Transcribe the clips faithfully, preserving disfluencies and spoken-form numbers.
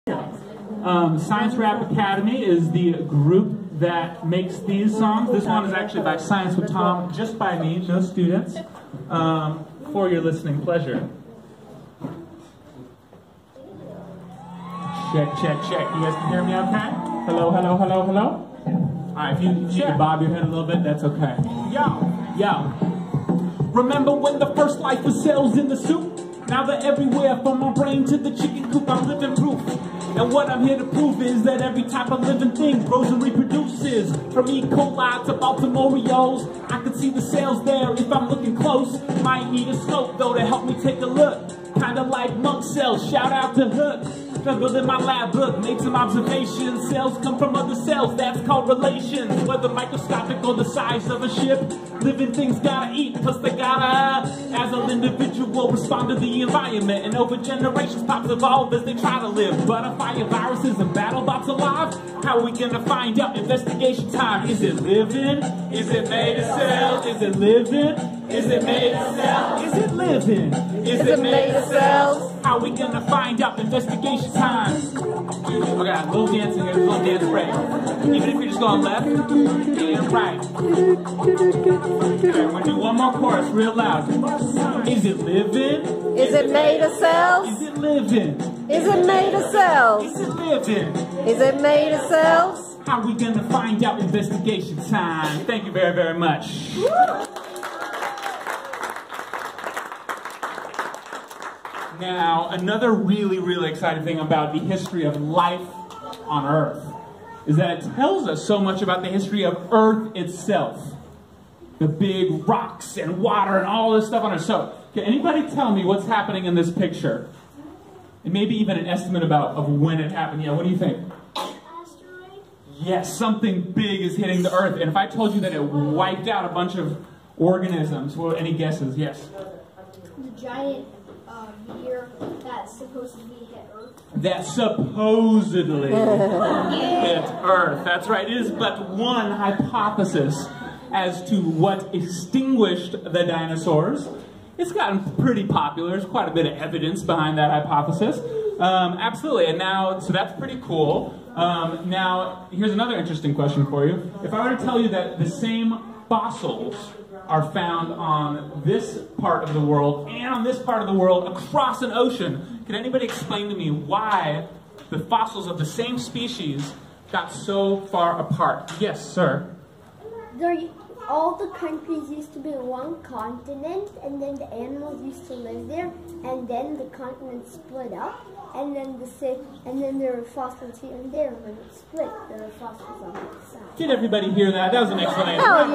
Um, Science Rap Academy is the group that makes these songs. This one is actually by Science with Tom, just by me, no students, um, for your listening pleasure. Check, check, check. You guys can hear me okay? Hello, hello, hello, hello? Alright, if you, if you need to bob your head a little bit, that's okay. Yo, yo. Remember when the first life was cells in the soup? Now they're everywhere, from my brain to the chicken coop, I'm living proof. And what I'm here to prove is that every type of living thing grows and reproduces. From E. coli to Baltimoreos, I can see the cells there if I'm looking close. Might need a scope though to help me take a look. Kinda like monk cells, shout out to Hook. Struggled in my lab book, made some observations. Cells come from other cells, that's called relations. Whether microscopic or the size of a ship, living things gotta eat, plus they gotta, as an individual, respond to the environment. And over generations, pops evolve as they try to live. Butterfly viruses and battle bots alive? How are we gonna find out? Investigation time. Is it living? Is it made of cells? Is it living? Is it made of cells? Is it living? Is it made of cells? How are we gonna find out? Investigation time. We got a little dancing here, a little dance break. Even if you're just going left and right. Okay, we're gonna do one more chorus real loud. Is it living? Is it made of cells? Is it living? Is it made of cells? Is it living? Is it made of cells? How are we gonna find out? Investigation time. Thank you very, very much. Now, another really, really exciting thing about the history of life on Earth is that it tells us so much about the history of Earth itself. The big rocks and water and all this stuff on Earth. So, can anybody tell me what's happening in this picture? And maybe even an estimate about of when it happened. Yeah, what do you think? Asteroid? Yes, something big is hitting the Earth. And if I told you that it wiped out a bunch of organisms, well, any guesses? Yes? The giant uh, meteor that's supposed to be hit Earth. That supposedly hit Earth. That's right. It is but one hypothesis as to what extinguished the dinosaurs. It's gotten pretty popular. There's quite a bit of evidence behind that hypothesis. Um, absolutely. And now, so that's pretty cool. Um, now, here's another interesting question for you. If I were to tell you that the same fossils are found on this part of the world and on this part of the world across an ocean, can anybody explain to me why the fossils of the same species got so far apart? Yes, sir. There, all the countries used to be one continent, and then the animals used to live there, and then the continent split up, and then the same, and then there were fossils here and there. When it split, there were fossils on the side. Did everybody hear that? That was an explanation. Oh,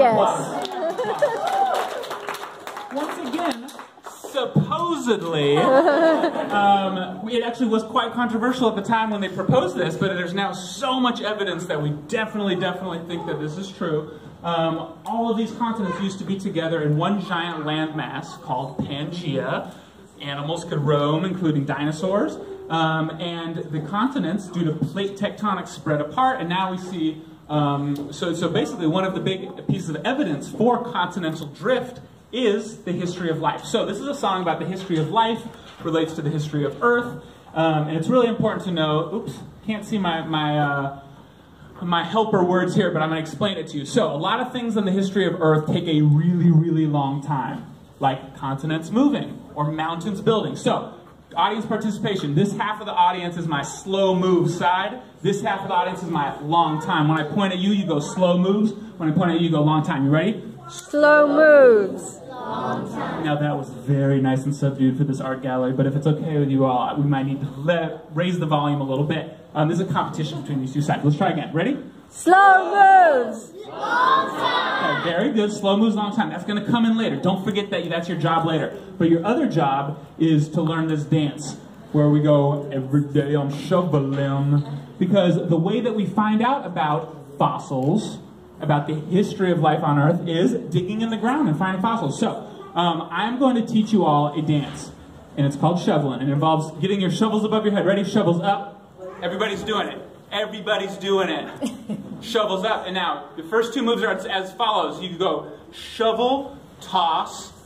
yes. Once again, supposedly, um, it actually was quite controversial at the time when they proposed this, but there's now so much evidence that we definitely, definitely think that this is true. Um, all of these continents used to be together in one giant landmass called Pangaea. Animals could roam, including dinosaurs. Um, and the continents, due to plate tectonics, spread apart, and now we see, um, so, so basically one of the big pieces of evidence for continental drift is the history of life. So this is a song about the history of life, relates to the history of Earth, um, and it's really important to know, oops, can't see my, my, uh, my helper words here, but I'm going to explain it to you. So a lot of things in the history of Earth take a really, really long time, like continents moving or mountains building. So audience participation. This half of the audience is my slow move side. This half of the audience is my long time. When I point at you, you go slow moves. When I point at you, you go long time. You ready? Slow moves. Long time. Now that was very nice and subdued for this art gallery, but if it's okay with you all, we might need to let, raise the volume a little bit. Um, there's a competition between these two sides. Let's try again. Ready? Slow moves. Long time. Okay, very good. Slow moves, long time. That's going to come in later. Don't forget that that's your job later. But your other job is to learn this dance, where we go, every day I'm shoveling. Because the way that we find out about fossils, about the history of life on Earth, is digging in the ground and finding fossils. So, um, I'm going to teach you all a dance, and it's called shoveling. And it involves getting your shovels above your head. Ready? Shovels up. Everybody's doing it. Everybody's doing it. Shovels up. And now, the first two moves are as follows. You go shovel, toss,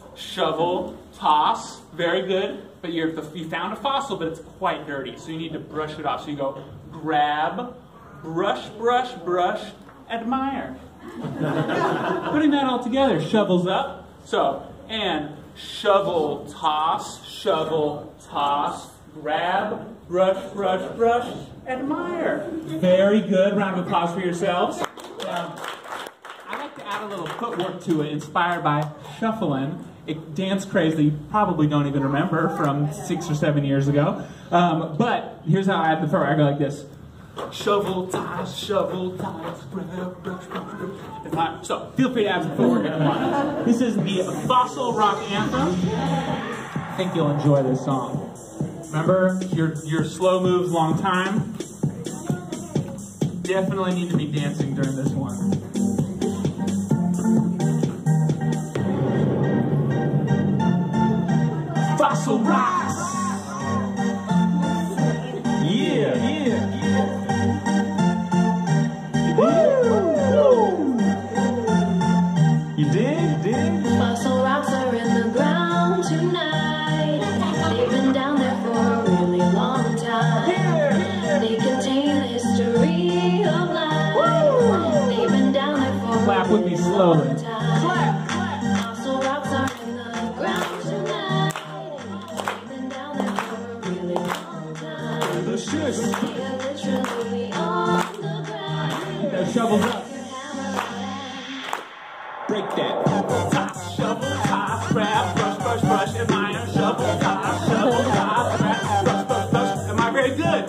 shovel, toss, very good. But you're, you found a fossil, but it's quite dirty, so you need to brush it off. So you go grab, brush, brush, brush, admire. Putting that all together, shovels up. So, and shovel, toss, shovel, toss, grab, brush, brush, brush, admire. Very good. Round of applause for yourselves. Um, I like to add a little footwork to it, inspired by shuffling. A dance craze that you probably don't even remember from six or seven years ago. Um, but here's how I add the footwork. I go like this. Shovel, toss, shovel, toss, brush, brush, brush, brush. So feel free to add some footwork if you want. This is the Fossil Rock Anthem. I think you'll enjoy this song. Remember your, your slow moves, long time? Definitely need to be dancing during this one. Fossil rocks! Yeah, yeah, yeah. Woo! You dig? You dig? Fossil rocks are in the ground tonight. They've been down there for a really long time. Yeah. They contain the history of life. Woo. They've been down there for Clap a with me really slowly. long time. Clap, clap. Fossil rocks are in the ground tonight. They've been down there for a really long time. The shush. They are literally on the ground. That shovels up. Break that. Toss, shovel, toss, grab, brush, brush, brush, admire, shovel, toss, shovel, toss, grab, brush, brush, brush. Am I very good?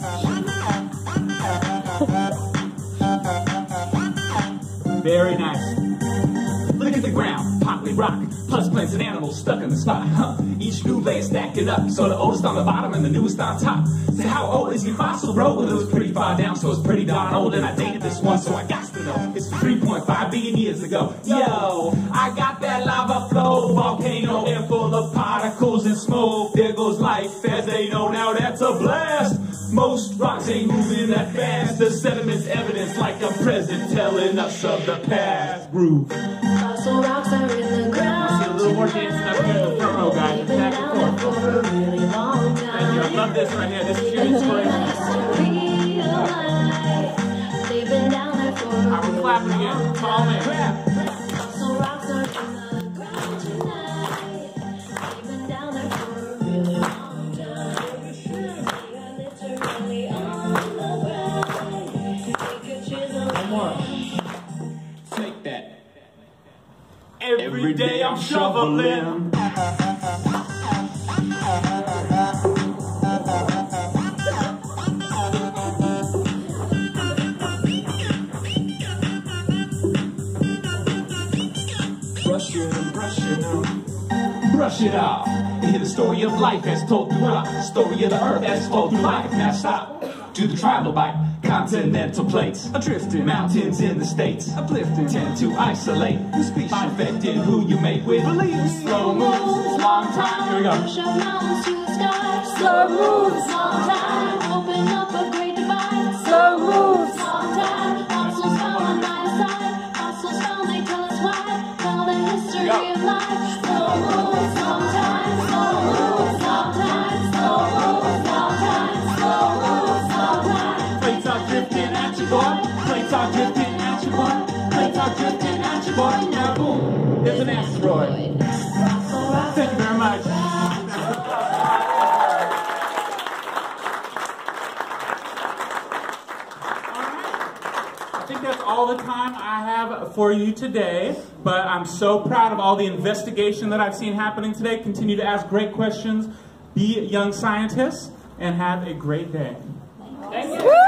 Very nice. Look at the ground, poppy rock, plus plants and animals stuck in the spot. Huh. Each new layer stacking up, so the oldest on the bottom and the newest on top. Say, how old is your fossil, bro? Well, it was pretty far down, so it's pretty darn old. And I dated this one, so I got to know. It's three point five billion years ago. Yo, I got that lava flow, volcano air full of particles and smoke. There goes life as they know now, that's a blast. Most rocks ain't moving that fast. The sediment's evidence like a present telling us of the past. Groove. Fossil rocks are in the ground. See a little more dancing up here in the front row, guys. They've been Back down and there forth. for a really long time. Thank you. I love this right here. This is your They've inspiration. been down there for a I was really clapping again. long Follow me. time. Fossil rocks are in the ground tonight. They've been down there for a really long time. They are literally on the ground. Take a chisel. One more. Take that. Every day I'm shoveling. Brush it and brush it off. Brush it off. And hear the story of life as told through rock. Story of the earth as told through life. Now stop. Do the trilobite. Continental plates. Adrifting. Mountains in the states. Uplifting. Tend to isolate. Who speaks affecting who you make with. Believe. Slow moves. Long time. Here we go. Push up mountains to the sky. Slow moves. Long time. Open up a great divide. Slow moves. Long time. Fossils found on either side. Fossils found, they tell us why. Tell the history Go. of life. Slow moves. Long time. Slow moves. Long time. Slow moves. Long time. Slow moves. Long time. Plates are drifting at you, boy. Plates are drifting at you, boy. Plates are drifting at you, boy. Now boom. There's an asteroid. Thank you very much. I think that's all the time I have for you today, but I'm so proud of all the investigation that I've seen happening today. Continue to ask great questions, be young scientists, and have a great day. Thank you.